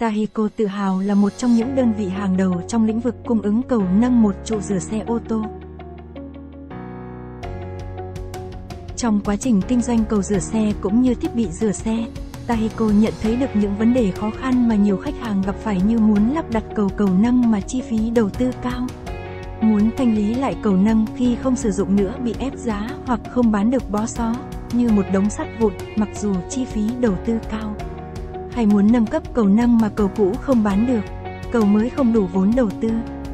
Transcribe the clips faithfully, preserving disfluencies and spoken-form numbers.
Taheco tự hào là một trong những đơn vị hàng đầu trong lĩnh vực cung ứng cầu nâng một trụ rửa xe ô tô. Trong quá trình kinh doanh cầu rửa xe cũng như thiết bị rửa xe, Taheco nhận thấy được những vấn đề khó khăn mà nhiều khách hàng gặp phải như muốn lắp đặt cầu cầu nâng mà chi phí đầu tư cao, muốn thanh lý lại cầu nâng khi không sử dụng nữa bị ép giá hoặc không bán được bó xó như một đống sắt vụn mặc dù chi phí đầu tư cao, hay muốn nâng cấp cầu nâng mà cầu cũ không bán được, cầu mới không đủ vốn đầu tư.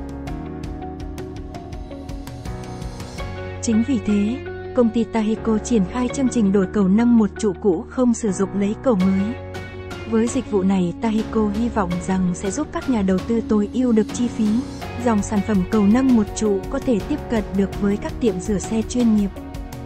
Chính vì thế, công ty Taheco triển khai chương trình đổi cầu nâng một trụ cũ không sử dụng lấy cầu mới. Với dịch vụ này, Taheco hy vọng rằng sẽ giúp các nhà đầu tư tối ưu được chi phí. Dòng sản phẩm cầu nâng một trụ có thể tiếp cận được với các tiệm rửa xe chuyên nghiệp.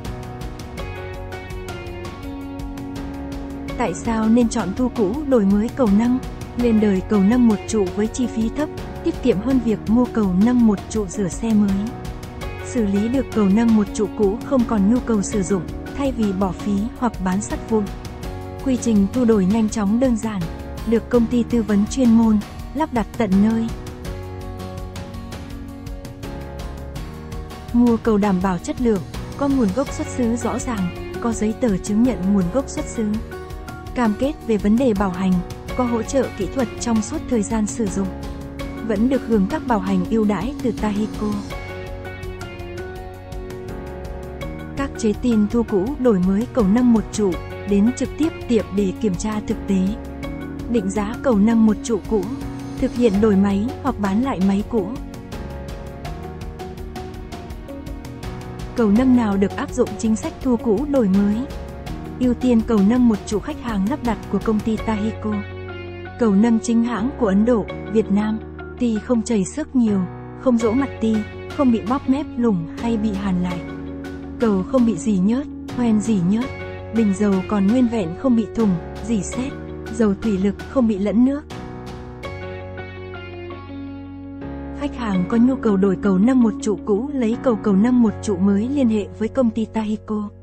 Tại sao nên chọn thu cũ đổi mới cầu nâng? Lên đời cầu nâng một trụ với chi phí thấp, tiết kiệm hơn việc mua cầu nâng một trụ rửa xe mới. Xử lý được cầu nâng một trụ cũ không còn nhu cầu sử dụng, thay vì bỏ phí hoặc bán sắt vụn. Quy trình thu đổi nhanh chóng đơn giản, được công ty tư vấn chuyên môn, lắp đặt tận nơi. Mua cầu đảm bảo chất lượng, có nguồn gốc xuất xứ rõ ràng, có giấy tờ chứng nhận nguồn gốc xuất xứ. Cam kết về vấn đề bảo hành, có hỗ trợ kỹ thuật trong suốt thời gian sử dụng. Vẫn được hưởng các bảo hành ưu đãi từ Taheco. Các chế tin thu cũ đổi mới cầu nâng một trụ, đến trực tiếp tiệm để kiểm tra thực tế. Định giá cầu nâng một trụ cũ, thực hiện đổi máy hoặc bán lại máy cũ. Cầu nâng nào được áp dụng chính sách thu cũ đổi mới? Ưu tiên cầu nâng một trụ khách hàng lắp đặt của công ty Taheco. Cầu nâng chính hãng của Ấn Độ, Việt Nam. Ti không chảy xước nhiều, không rỗ mặt ti, không bị bóp mép lủng hay bị hàn lại. Cầu không bị rỉ nhớt, hoen rỉ nhớt. Bình dầu còn nguyên vẹn không bị thủng, rỉ sét. Dầu thủy lực không bị lẫn nước. Khách hàng có nhu cầu đổi cầu nâng một trụ cũ lấy cầu cầu nâng một trụ mới liên hệ với công ty Taheco.